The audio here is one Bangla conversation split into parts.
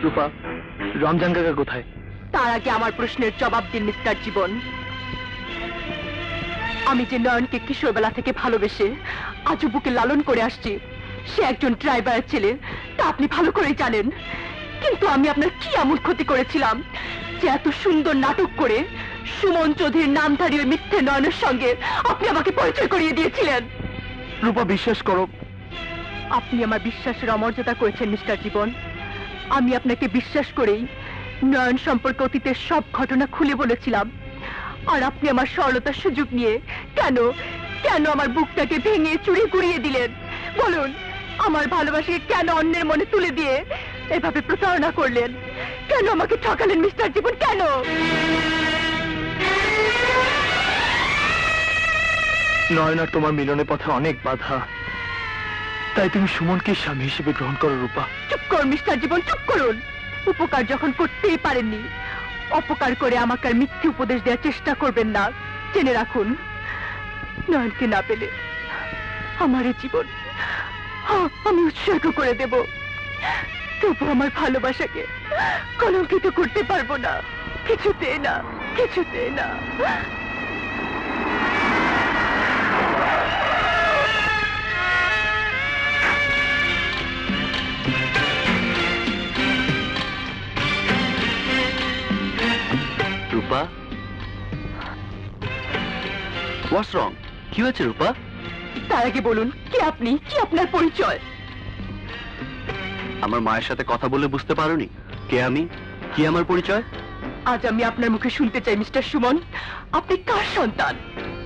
রূপা, রমজান কাকা কোথায়? তার আগে আমার প্রশ্নের জবাব দিন মিস্টার জীবন। আমি যে নয়নকে কিশোরবেলা থেকে ভালোবেসে আজও বুকে লালন করে আসছি, সে একজন ড্রাইভারের ছেলে, তা আপনি ভালো করেই জানেন। কিন্তু আমি আপনার কি এমন ক্ষতি করেছিলাম যে এত সুন্দর নাটক করে সুমন চৌধুরীর নামধারী ওই মিথ্যে নয়নের সঙ্গে আপনি আমাকে পরিচয় করিয়ে দিয়েছিলেন? রূপা, বিশ্বাস করো। আপনি আমার বিশ্বাসের অমর্যাদা করেছেন মিস্টার জীবন। আমি আপনাকে বিশ্বাস করেই নয়ন সম্পর্কে অতীতের সব ঘটনা খুলে বলেছিলাম, আর আপনি আমার সরলতার সুযোগ নিয়ে কেন কেন আমার বুকটাকে ভেঙে চুরি কুড়িয়ে দিলেন? বলুন, আমার ভালোবাসাকে কেন অন্যের মনে তুলে দিয়ে এভাবে প্রতারণা করলেন? কেন আমাকে ঠকালেন মিস্টার জীবন? কেন? নয়ন আর তোমার মিলনের পথে অনেক বাধা, তাই তুমি সুমনকে স্বামী হিসেবে গ্রহণ করো। রূপা, চুপ করুন মিস্টার জীবন, চুপ করুন। উপকার যখন করতেই পারেননি, অপকার করে আমাকে আর মিথ্যে উপদেশ দেওয়ার চেষ্টা করবেন না। জেনে রাখুন, নয়নকে না পেলে আমার এই জীবন আমি উৎসর্গ করে দেব, তবু আমার ভালোবাসাকে কলঙ্কিত করতে পারবো না, কিছুতেই না, কিছুতেই না। রূপা, হোয়াটস রং? কি হয়েছে রূপা? তার আগে বলুন, কি আপনি, কি আপনার পরিচয়? আমার মায়ের সাথে কথা বলে বুঝতে পারোনি কে আমি, কি আমার পরিচয়? আজ আমি আপনার মুখে শুনতে চাই মিস্টার সুমন, আপনি কার সন্তান?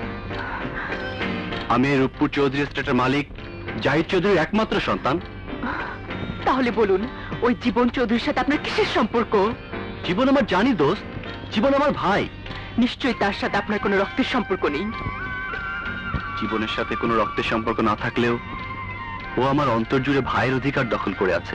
আমি এই রূপপুর চৌধুরী এস্টেটের মালিক জাহিদ চৌধুরীর একমাত্র সন্তান। তাহলে বলুন, ওই জীবন চৌধুরীর সাথে আপনার কিসের সম্পর্ক? জীবন আমার জানি দোস্ত, জীবন আমার ভাই। নিশ্চয়ই তার সাথে আপনার কোনো রক্তের সম্পর্ক নেই। জীবনের সাথে কোনো রক্তের সম্পর্ক না থাকলেও ও আমার অন্তর জুড়ে ভাইয়ের অধিকার দখল করে আছে,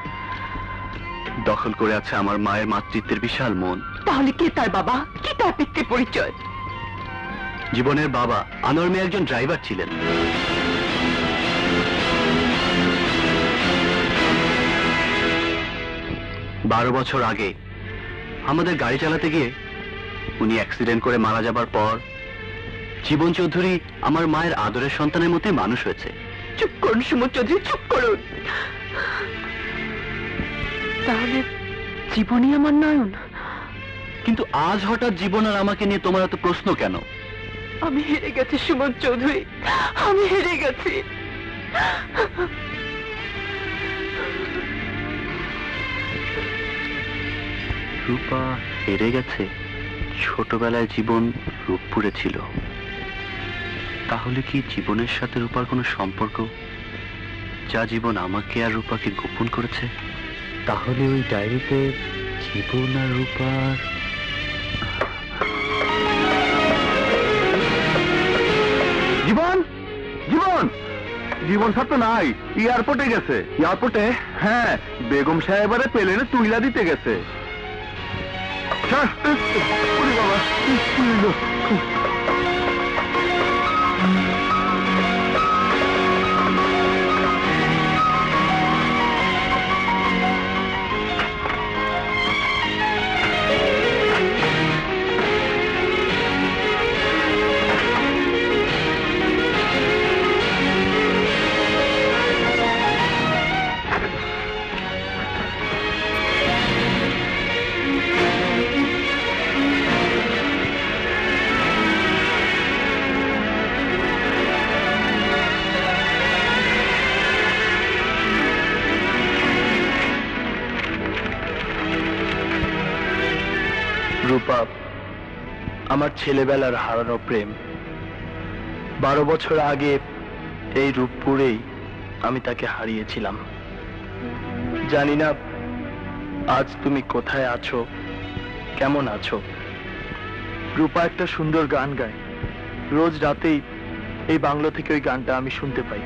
দখল করে আছে আমার মায়ের মাতৃত্বের বিশাল মন। তাহলে কে তার বাবা, কি তার পিতৃ পরিচয়? জীবনের বাবা আনোয়ার মিয়া একজন ড্রাইভার ছিলেন। বারো বছর আগে আমাদের গাড়ি চালাতে গিয়ে উনি অ্যাক্সিডেন্ট করে মারা যাবার পর জীবন চৌধুরী আমার মায়ের আদরের সন্তানের মতোই মানুষ হয়েছে। চুপ করুন সুমন চৌধুরী, চুপ করুন। তাহলে জীবনই আমার নয়ন? কিন্তু আজ হঠাৎ জীবন আর আমাকে নিয়ে তোমার এত প্রশ্ন কেন? আমি হেরে গেছি সুমন চৌধুরী, আমি হেরে গেছি। রূপা হেরে গেছে? ছোটবেলায় জীবন রূপপুরে ছিল, তাহলে কি জীবনের সাথে রূপার কোনো সম্পর্ক যা জীবন আমাকে আর রূপাকে গোপন করেছে? তাহলে ওই ডায়েরিতে জীবন আর রূপার... জীবন, জীবন, জীবন স্যার তো নাই, এয়ারপোর্টে গেছে। এয়ারপোর্টে? হ্যাঁ, বেগম সাহেবারে প্লেনে তুইলা দিতে গেছে। বাবা, রূপা আমার ছেলেবেলার হারানো প্রেম। 12 বছর আগে এই রূপপুরেই আমি তাকে হারিয়েছিলাম। জানি না আজ তুমি কোথায় আছো, কেমন আছো। রূপা একটা সুন্দর গান গায়, রোজ রাতেই এই বাংলা থেকে ওই গানটা আমি শুনতে পাই।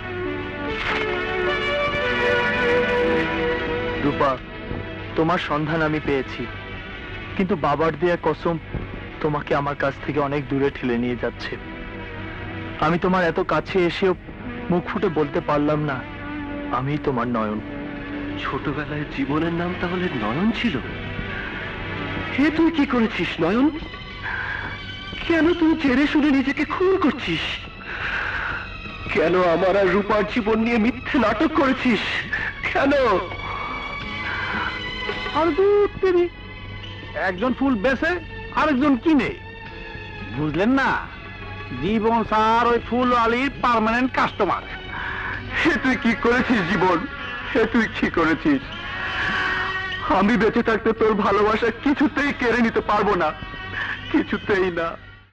রূপা, তোমার সন্ধান আমি পেয়েছি, কিন্তু বাবার দেয়া কসম তোমাকে আমার কাছ থেকে অনেক দূরে ঠেলে নিয়ে যাচ্ছে। আমি তোমার এত কাছে এসেও মুখ ফুটে বলতে পারলাম না আমি তোমার নয়ন। ছোটবেলায় জীবনের নাম তাহলে নয়ন ছিল? হে তুই কি করেছিস নয়ন? কেন তুই জেনে শুনে নিজেকে খুন করছিস? কেন আমার আর রূপার জীবন নিয়ে মিথ্যে নাটক করেছিস? কেন? আর তুমি একজন ফুল বেচে আরেকজন কিনে, বুঝলেন না? জীবন স্যার ওই ফুল আলীর পার্মানেন্ট কাস্টমার। হে তুই কি করেছিস জীবন? হে তুই কি করেছিস? আমি বেঁচে থাকতে তোর ভালোবাসা কিছুতেই কেড়ে নিতে পারবো না, কিছুতেই না।